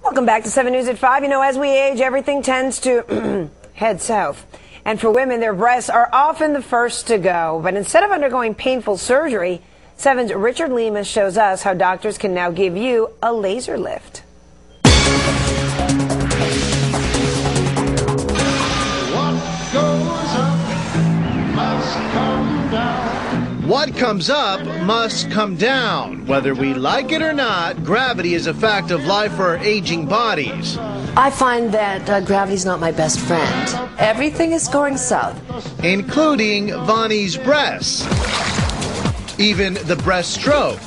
Welcome back to 7 News at 5. You know, as we age, everything tends to head south. And for women, their breasts are often the first to go. But instead of undergoing painful surgery, 7's Richard Lemus shows us how doctors can now give you a laser lift. What comes up must come down. Whether we like it or not, gravity is a fact of life for our aging bodies. I find that gravity's not my best friend. Everything is going south. Including Vonnie's breasts. Even the breaststroke.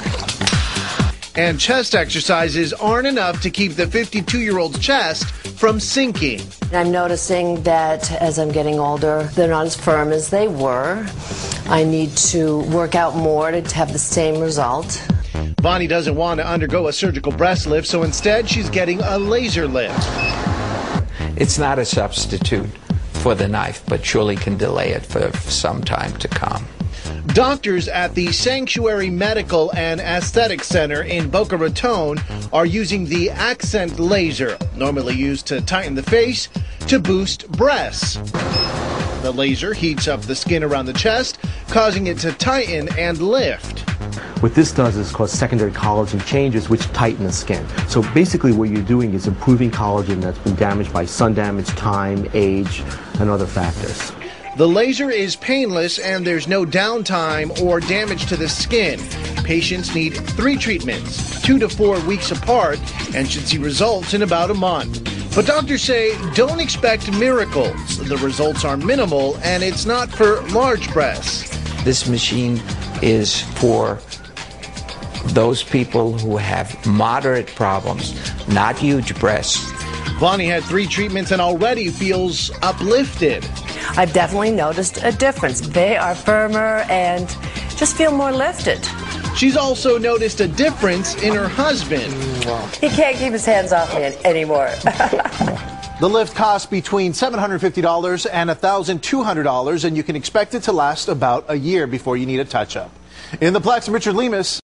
And chest exercises aren't enough to keep the 52-year-old's chest from sinking. I'm noticing that as I'm getting older, they're not as firm as they were. I need to work out more to have the same result. Vonnie doesn't want to undergo a surgical breast lift, so instead she's getting a laser lift. It's not a substitute for the knife, but surely can delay it for some time to come. Doctors at the Sanctuary Medical and Aesthetic Center in Boca Raton are using the Accent laser, normally used to tighten the face, to boost breasts. The laser heats up the skin around the chest, causing it to tighten and lift. What this does is cause secondary collagen changes which tighten the skin. So basically what you're doing is improving collagen that's been damaged by sun damage, time, age, and other factors. The laser is painless and there's no downtime or damage to the skin. Patients need 3 treatments, 2 to 4 weeks apart, and should see results in about a month. But doctors say don't expect miracles. The results are minimal and it's not for large breasts. This machine is for those people who have moderate problems, not huge breasts. Vonnie had 3 treatments and already feels uplifted. I've definitely noticed a difference. They are firmer and just feel more lifted. She's also noticed a difference in her husband. He can't keep his hands off me anymore. The lift costs between $750 and $1,200, and you can expect it to last about a year before you need a touch-up. In the Plex, I'm Richard Lemus.